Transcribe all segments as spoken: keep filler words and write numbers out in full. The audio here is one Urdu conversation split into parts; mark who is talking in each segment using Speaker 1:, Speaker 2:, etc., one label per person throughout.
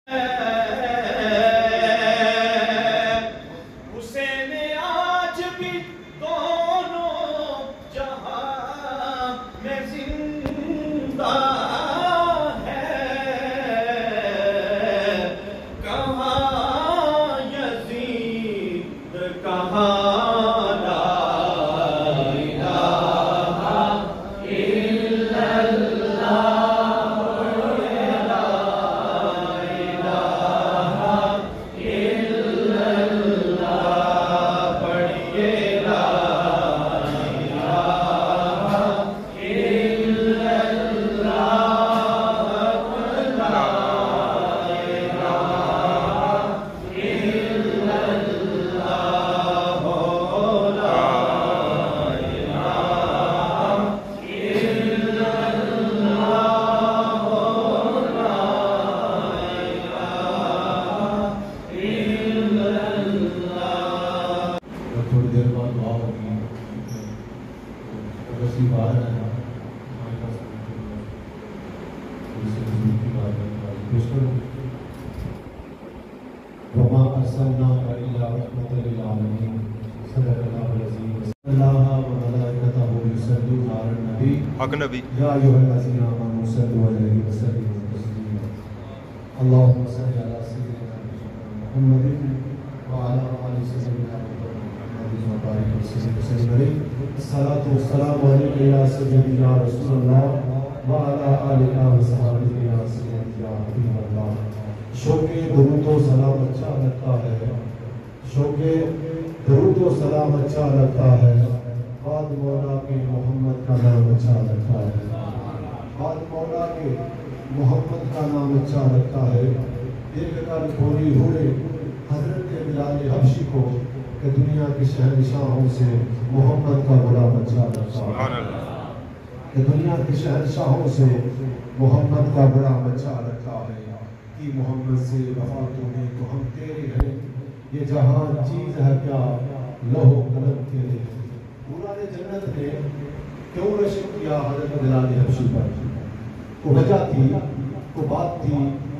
Speaker 1: حق نبی
Speaker 2: یا ایھا الذین آمنوا صلوا علیہ وسلموا تسلیما اللهم صل علی سیدنا محمد وعلى آل سیدنا محمد وبارک وسلم علیہ الصلاۃ والسلام علیک یا سیدی یا رسول اللہ وعلى آلک وصحبہ یا سیدی یا حبیب اللہ۔ شوق درود و سلام اچھا لگتا ہے، شوق درود و سلام اچھا لگتا ہے، بعد مولا کے محمد کا نام اچھا لگتا ہے، بعد مولا کے محمد کا نام اچھا لگتا ہے۔ دیکھ کر کھولی ہوئے حضرت بلال حبشی کو کہ دنیا کے شہنشاہوں سے محمد کا غلام اچھا لگتا ہے، کہ دنیا کے شہنشاہوں سے محمد کا غلام اچھا لگتا ہے۔ کہ محمد سے وفا تو نے تو ہم تیرے ہیں، یہ جہاں چیز ہے کیا لوح قلم تیرے ہیں۔ قرآن جنت نے کیوں رشک کیا حضرت بلال حبشی پر؟ وہ وجہ تھی، وہ بات تھی،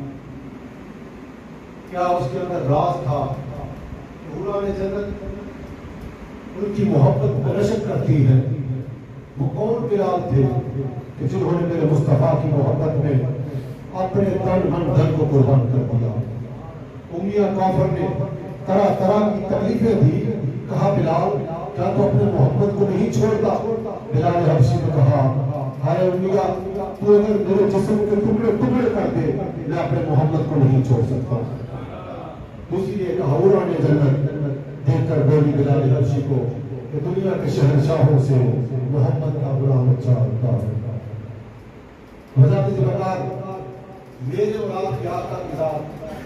Speaker 2: کیا اس کے اندر راز تھا؟ قرآن جنت ان کی محبت کو رشک کرتی ہے۔ وہ کون بلال تھے کہ جنہوں نے میرے مصطفیٰ کی محبت میں اپنے تن من دھن کو قربان کر دیا؟ امیہ کافر نے طرح طرح کی تکلیفیں دی، کہا بلال کیا تو اپنے محمد کو نہیں چھوڑتا؟ بلال حبشی نے کہا ہائے امیہ تو اگر میرے جسم کے ٹکڑے ٹکڑے کر دے میں اپنے محمد کو نہیں چھوڑ سکتا۔ دوسری ایک حوران جنت دیکھ کر بولی بلال حبشی کو کہ دنیا کے شہنشاہوں سے محمد کا غلام اچھا لگتا ہے۔ حضرت ذوالفقار میرے اور آپ کے آقا کی ذات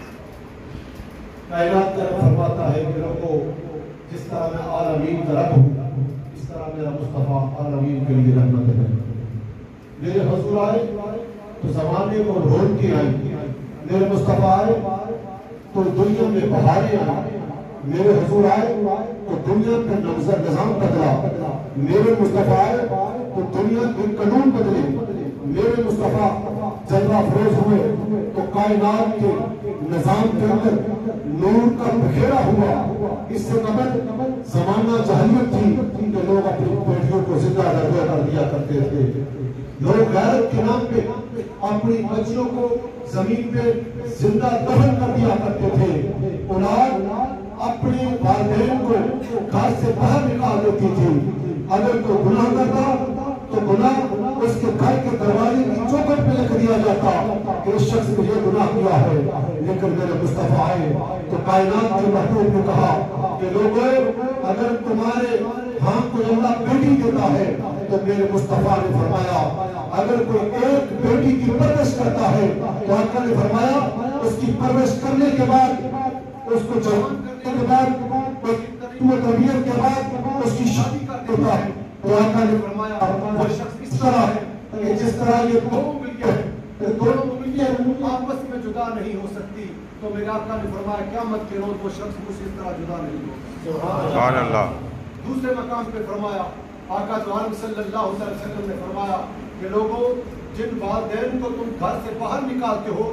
Speaker 2: کائنات کا فرماتا ہے کہ رکھو جس طرح میں عالمین کا رب ہوں اس طرح میرا مصطفیٰ عالمین کے لیے رحمت ہے۔ میرے حضور آئے تو زمانے کو رول کے آئی، میرے مصطفیٰ آئے تو دنیا میں بہاریں آئی، میرے حضور آئے تو دنیا پہ نظام بدلا، میرے مصطفیٰ آئے تو دنیا کے قانون بدلے، میرے مصطفیٰ جلوہ افروز ہوئے تو کائنات کے نظام کے اندر نور کا بکھیرا ہوا۔ اس سے قبل زمانہ جاہلیت تھی کہ لوگ اپنی بیٹیوں کو زندہ دردہ کر دیا کرتے تھے، لوگ غیرت کے نام پہ اپنی بچیوں کو زمین پہ زندہ دفن کر دیا کرتے تھے۔ اولاد اپنے والدین کو گھر سے باہر نکال دیتی تھی، اگر کوئی گناہ کرتا تو گناہ اس کے گھر کے دروازے کی چوکھٹ پہ لکھ دیا جاتا کہ اس شخص نے یہ گناہ کیا ہے۔ لیکن میرے مصطفیٰ آئے تو کائنات کے محبوب نے کہا کہ لوگوں اگر تمہارے ہاں کوئی اللہ بیٹی دیتا ہے تو میرے مصطفیٰ نے فرمایا اگر کوئی ایک بیٹی کی پرورش کرتا ہے تو آقا نے فرمایا اس کی پرورش کرنے کے بعد اس کو جوان کرنے کے بعد تربیت کے بعد اس کی شادی کر دیتا ہے۔ تو آقا نے فرمایا وہ شخص اس طرح ہے کہ جس طرح یہ دو انگلیاں ہیں، دونوں انگلیاں آپس میں جدا نہیں ہو سکتی، تو میرے آقا نے فرمایا قیامت کے روز وہ شخص مجھ سے اس طرح جدا نہیں ہو۔
Speaker 1: سبحان اللہ۔
Speaker 2: دوسرے مقام پہ فرمایا آقا جو عالم صلی اللہ علیہ وسلم نے فرمایا کہ لوگوں جن والدین کو تم گھر سے باہر نکالتے ہو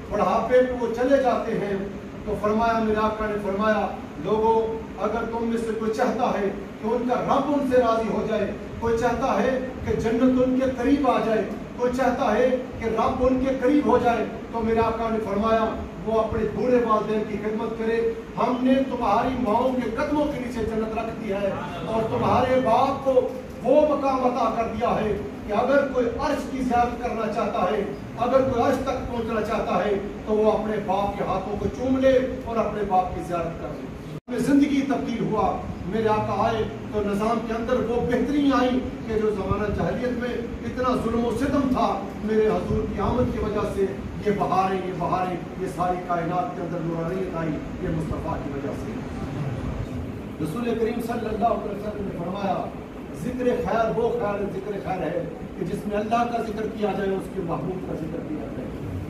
Speaker 2: बुढ़ापे में वो चले जाते हैं, तो फरमाया, मेरे आका ने फरमाया, लोगों अगर तुम में से कोई चाहता है कि उनका रब उनसे राजी हो जाए, कोई चाहता है कि जन्नत उनके करीब आ जाए, कोई चाहता है कि रब उनके करीब हो जाए, तो मेरे आका ने फरमाया वो अपने बूढ़े वालिदैन की खिदमत करे। हमने तुम्हारी माओं के कदमों के नीचे जन्नत रख दी है और तुम्हारे बाप को वो मकाम अता कर दिया है कि अगर कोई अर्श की ज़ियारत करना चाहता है, अगर कोई अर्श तक पहुंचना चाहता है, तो वो अपने बाप के हाथों को चूम ले और अपने बाप की ज़ियारत कर ले। जिंदगी तब्दील हुआ, मेरे आका आए तो निज़ाम के अंदर वो बेहतरी आई कि जो ज़माना जहलियत में इतना जुल्म और सितम था, मेरे हजूर की आमद की वजह से ये बहारें ये बहारें ये सारी कायनात के अंदर नूरानियत आई, ये मुस्तफ़ा की वजह से। रसूल करीम सल्लल्लाहु अलैहि वसल्लम ने फरमाया, जिक्र खैर वो खैर जिक्र खैर है कि जिसमें अल्लाह का जिक्र किया जाए, उसके महबूब का जिक्र किया जाए।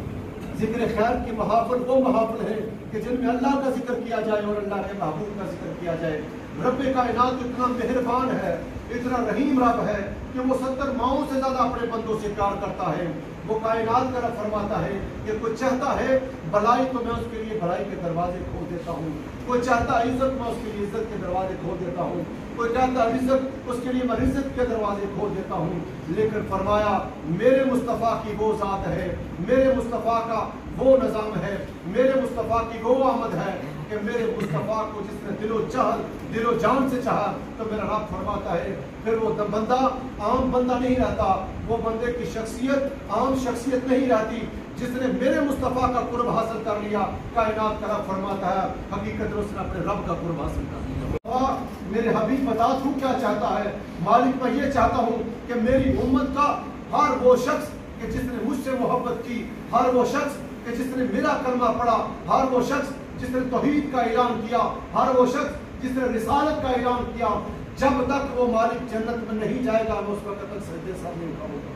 Speaker 2: जिक्र खैर की महाफिल वो महाफिल है कि जिनमें अल्लाह का जिक्र किया जाए और अल्लाह के महबूब का जिक्र किया जाए। रब कायनात इतना मेहरबान है, इतना रहीम रब है कि वो सत्तर माओं से ज्यादा अपने बंदों से प्यार करता है। वो कायनात का रब फरमाता है कि कोई चाहता है भलाई तो मैं उसके लिए भलाई के दरवाजे खोल देता हूँ, कोई चाहता है इज्जत मैं उसके लिए इज्जत के दरवाजे खोल देता हूँ, कोई चाहता है इज्जत उसके लिए मैं इज्जत के दरवाजे खोल देता हूँ। लेकिन फरमाया मेरे मुस्तफ़ा की वो ज़ात है, मेरे मुस्तफ़ा का वो निज़ाम है, मेरे मुस्तफ़ा की वो आमद है कि मेरे मुस्तफ़ा को जिसने दिलो चाह दिलो जान से चाहा, तो मेरा रब फरमाता है फिर वो बंदा आम बंदा नहीं रहता, वो बंदे की शख्सियत आम शख्सियत नहीं रहती। जिसने मेरे मुस्तफ़ा का कुर्ब हासिल कर लिया, कायनात का रब फरमाता है हकीकत में उसने अपने रब का कुर्ब हासिल कर लिया। मेरे हबीब बता तू क्या चाहता है? मालिक मैं ये चाहता हूँ कि मेरी उम्मत का हर वो शख्स कि जिसने मुझसे मोहब्बत की, हर वो शख्स कि जिसने मेरा कलमा पढ़ा, हर वो शख्स जिसने तौहीद का ऐलान किया, हर वो शख्स जिसने रिसालत का ऐलान किया, जब तक वो मालिक जन्नत में नहीं जाएगा मैं उस वक्त तक सजदे सर नहीं उठाऊंगा।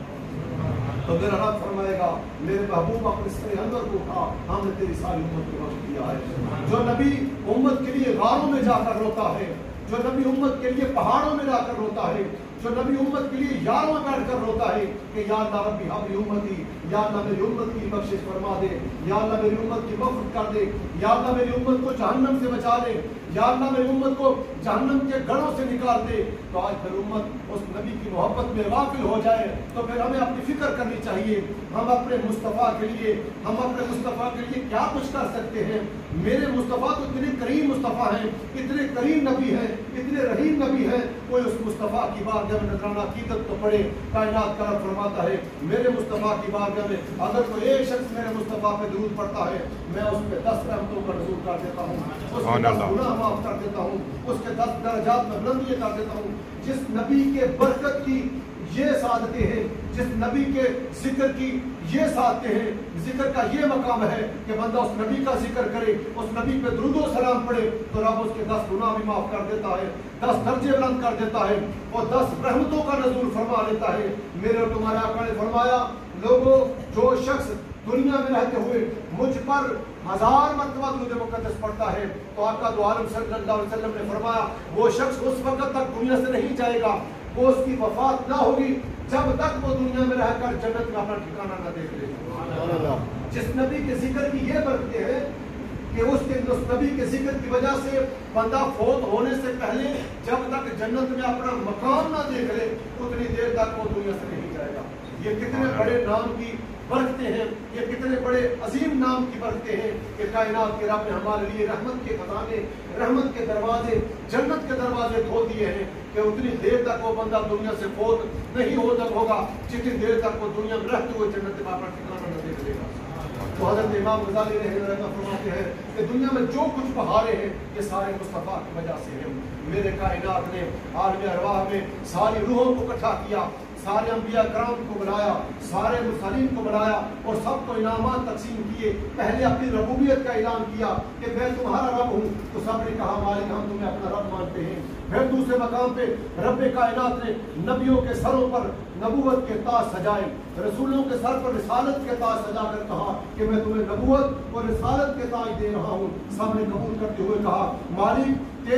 Speaker 2: तो मेरा रब फरमाएगा मेरे महबूब अपने सर अंदर को उठा, हमने तेरी सारी उम्मत को बख्श दिया है। जो नबी उम्मत के लिए गारों में जाकर रोता है, जो नबी उम्मत के लिए पहाड़ों में जाकर रोता है, जो नबी उम्मत के लिए यारों में बैठकर रोता है कि या अल्लाह रब्बी हमारी उम्मती, या अल्लाह मेरी उम्मत की बख्शिश फरमा दे, या अल्लाह मेरी उम्मत की मग़फ़िरत कर दे, या अल्लाह मेरी उम्मत को जहन्नम से बचा दे, या अल्लाह मेरी उम्मत को जहन्नम के गढ़ों से निकाल दे। तो आज फिर उम्मत उस नबी की मोहब्बत में गाफिल हो जाए तो फिर हमें अपनी फिक्र करनी चाहिए, हम अपने मुस्तफ़ा के लिए हम अपने मुस्तफ़ा के लिए क्या कुछ कर सकते हैं। मेरे मुस्तफ़ा तो इतने करीम मुस्तफ़ा हैं, इतने करीम नबी हैं, इतने रहीम नबी हैं, कोई उस मुस्तफ़ा की बारगाह में नजराना अकीदत तो पड़े। कायनात का रब फरमाता है मेरे मुस्तफ़ा की बारगाह में अगर कोई एक शख्स मेरे मुस्तफ़ा पे दुरूद पड़ता है, मैं उस पे दस रहमतों का नज़ूल कर देता हूँ, उसके दस गुनाह माफ कर देता हूँ, उसके दस दर्जात में बुलंदी कर देता हूँ। जिस नबी के बरकत की ये सादतें हैं, जिस नबी के जिक्र की ये सादतें हैं, जिक्र का ये मकाम है कि बंदा उस नबी का जिक्र करे, उस नबी पे दुरूद और सलाम पढ़े तो रब उसके दस गुनाह भी माफ कर देता है, दस दर्जे बुलंद कर देता है और दस रहमतों का नज़ूल फरमा लेता है। मेरे और तुम्हारे आका ने फरमाया लोगों जो शख्स दुनिया में रहते हुए मुझ पर हजार मरतबा दुरूद मुक़द्दस पढ़ता है तो आका दो आलम सल्लल्लाहु अलैहि वसल्लम ने फरमाया वो शख्स उस वक्त तक दुनिया से नहीं जाएगा, वो उसकी वफात ना होगी जब तक वो दुनिया में रहकर जन्नत में अपना ठिकाना न देख ले। जिस नबी के जिक्र की ये बरकतें हैं कि उसके उस नबी के जिक्र की वजह से बंदा फौत होने से पहले जब तक जन्नत में अपना मकाम ना देख ले उतनी देर तक वो दुनिया से नहीं जाएगा। ये कितने बड़े नाम की बरकतें हैं, ये कितने बड़े अजीम नाम की बरकतें हैं कि कायनात के रब ने हमारे लिए रहमत के खजाने, रहमत के दरवाजे, जन्नत के दरवाजे खोल दिए हैं कि उतनी देर तक वो बंदा दुनिया से फौत नहीं हो तक होगा जितनी देर तक वो दुनिया में रहते हुए जन्नत में अपना ठिकाना न देख लेगा। तो हज़रत इमाम गज़ाली रहमतुल्लाह फरमाते हैं कि दुनिया में जो कुछ बहारे हैं ये सारे मुस्तफ़ा की वजह से हैं। मेरे कायनात ने आलम अरवाह में सारी रूहों को इकट्ठा किया, सारे अंबिया कराम को बुलाया, सारे मुरसलीन को बुलाया और सबको इनामात तकसीम किए। पहले अपनी रबूबियत का ऐलान किया कि मैं तुम्हारा रब हूँ, तो सब ने कहा मालिक हम तुम्हें अपना रब मानते हैं। फिर दूसरे मकाम पे रब कायनात ने नबियों के सरों पर नबूवत के ताज सजाए, रसूलों के सर पर रिसालत के ताज सजाकर कहा कि मैं तुम्हें नबूवत और रिसालत के ताज दे रहा हूँ। सब ने कबूल करते हुए कहा मालिक तेरी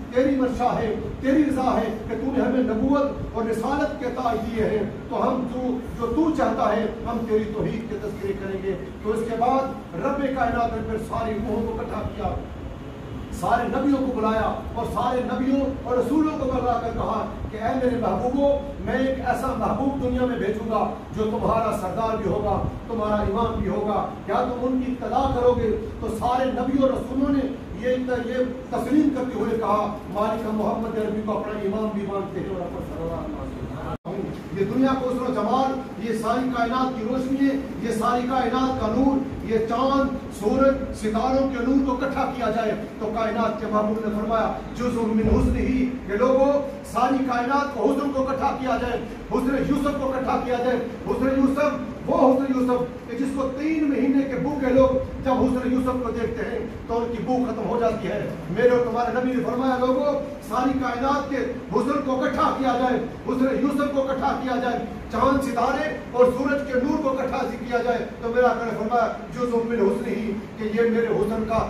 Speaker 2: تیری منشا ہے، تیری رضا ہے کہ تو نے ہمیں نبوت اور رسالت کے تاج دیے ہیں، تو ہم تو جو تو چاہتا ہے ہم تیری توحید کے تذکرے کریں گے۔ تو اس کے بعد رب کائنات نے پھر ساری روحوں کو اکٹھا کیا، سارے نبیوں کو بلایا اور سارے نبیوں اور رسولوں کو بلا کر کہا کہ اے میرے محبوبوں، میں ایک ایسا محبوب دنیا میں بھیجوں گا جو تمہارا سردار بھی ہوگا، تمہارا امام بھی ہوگا، کیا تم ان کی اطلاع کرو گے؟ تو سارے نبیوں اور رسولوں نے یہ یہ تسلیم کرتے ہوئے کہا مالک محمد عربی کو اپنا امام بھی مانتے ہیں اور اپنا سردار۔ یہ دنیا کو حسن و جمال، یہ ساری کائنات کی روشنی ہے، یہ ساری کائنات کا نور، یہ چاند سورج ستاروں کے نور کو اکٹھا کیا جائے تو کائنات کے محبوب نے فرمایا جزء من حسن ہی کہ لوگوں ساری کائنات کو حسن کو اکٹھا کیا جائے، حسن یوسف کو اکٹھا کیا جائے۔ حسن یوسف وہ حسن یوسف کہ جس کو تین مہینے کے بھوکے لوگ جب حسن یوسف کو دیکھتے ہیں تو ان کی بھوک ختم ہو جاتی ہے۔ میرے اور تمہارے نبی نے فرمایا لوگوں ساری کائنات کے حسن کو اکٹھا کیا جائے، حسن یوسف کو اکٹھا کیا جائے، چاند ستارے اور سورج کے نور کو اکٹھا کیا جائے تو میرا آقا نے فرمایا جزء من حسن ہی کہ یہ میرے حسن کا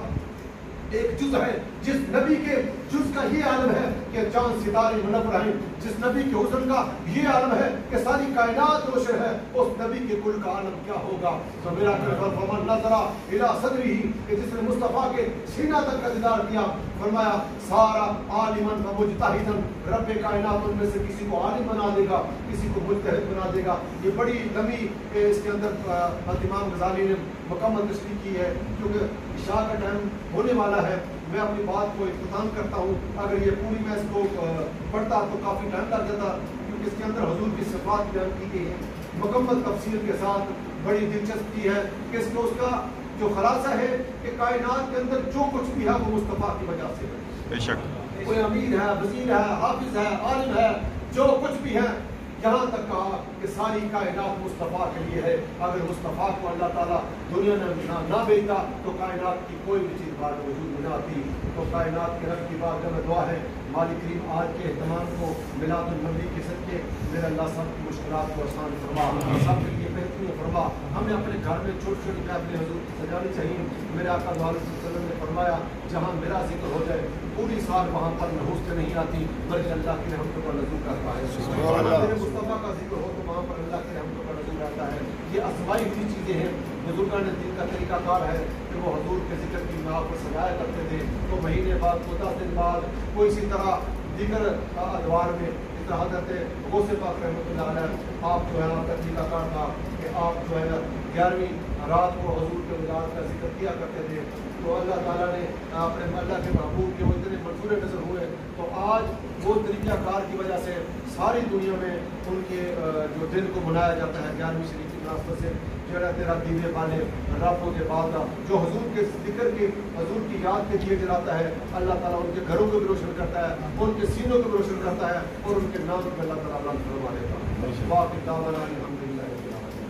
Speaker 2: ایک جز ہے۔ جس نبی کے جز کا یہ عالم ہے کہ چاند ستارے منور ہیں، جس نبی کے حسن کا یہ عالم ہے کہ ساری کائنات روشن ہے، اس نبی کے کل کا عالم کیا ہوگا؟ تو میرا فرمان نظرا الی صدری کہ جس نے مصطفیٰ کے سینہ تک کا دیدار کیا، فرمایا سارا عالمن و مجتہدن، رب کائنات ان میں سے کسی کو عالم بنا دے گا، کسی کو مجتہد بنا دے گا۔ یہ بڑی لمبی اس کے اندر امام غزالی نے مکمل تشریح کی ہے کیونکہ عشاء کا ٹائم ہونے والا ہے۔ میں اپنی بات کو اختتام کرتا ہوں، اگر یہ پوری میں اس کو پڑھتا تو کافی ٹائم لگ جاتا کیونکہ اس کے اندر حضور کی صفات بیان کی گئی ہیں مکمل تفصیل کے ساتھ۔ بڑی دلچسپی ہے کہ اس کو اس کا جو خلاصہ ہے کہ کائنات کے اندر جو کچھ بھی ہے وہ مصطفیٰ کی وجہ سے ہے۔
Speaker 1: بے شک
Speaker 2: کوئی امیر ہے، وزیر ہے، حافظ ہے، عالم ہے، جو کچھ بھی ہے، یہاں تک کہا کہ ساری کائنات مصطفیٰ کے لیے ہے۔ اگر مصطفیٰ کو اللہ تعالیٰ دنیا میں نہ بھیجتا تو کائنات کی کوئی بھی چیز بات وجود میں نہ آتی۔ تو کائنات کے رب کی بات میں دعا ہے مالک کریم آج کے اہتمام کو میلاد النبی کے صدقے میرا اللہ سب کی مشکلات کو آسان فرما، سب کے لیے بہترین فرما۔ ہمیں اپنے گھر میں چھوٹی چھوٹی محفلیں حضور کی سجانی چاہیے۔ میرے آقا صلی اللہ علیہ وسلم نے فرمایا جہاں میرا ذکر ہو جائے پوری سال وہاں پر نحوس سے نہیں آتی بلکہ اللہ کی رحمتوں پر نزول کرتا ہے۔ میرے مصطفیٰ کا ذکر ہو تو وہاں پر اللہ کی رحمتوں پر نزول آتا ہے۔ یہ ازمائی ہوئی چیزیں ہیں، بزرگان دین کا طریقہ کار ہے کہ وہ حضور کے ذکر کی ماہ پر سجایا کرتے تھے تو مہینے بعد دو دس دن بعد کوئی اسی طرح دیگر ادوار میں حضرت غوث پاک رحمۃ اللہ علیہ آپ جو ہے آپ کا طریقہ کار تھا کہ آپ جو ہے گیارہویں رات کو حضور کے ولادت کا ذکر کیا کرتے تھے۔ تو اللہ تعالیٰ نے اپنے اللہ کے محبوب کے وہ اتنے منصورے نظر ہوئے تو آج وہ طریقہ کار کی وجہ سے ساری دنیا میں ان کے جو دن کو منایا جاتا ہے گیارہویں شریف کی مناسبت سے جڑا تیرا دیوے والے راتوں کے بعد جو حضور کے ذکر کی حضور کی یاد کے دیے جلاتا ہے اللہ تعالیٰ ان کے گھروں کو بھی روشن کرتا ہے، ان کے سینوں کو بھی روشن کرتا ہے اور ان کے نام کو اللہ تعالیٰ بلند فرما دیتا ہے۔ باقی دعوانا الحمدللہ رب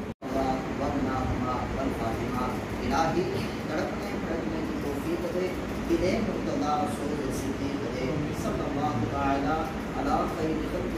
Speaker 2: العالمین۔
Speaker 3: الہی تڑپنے پڑھنے کی توفیق دے، بدے مرتضی رسول صدیق دے، صلی اللہ تعالی علی خیر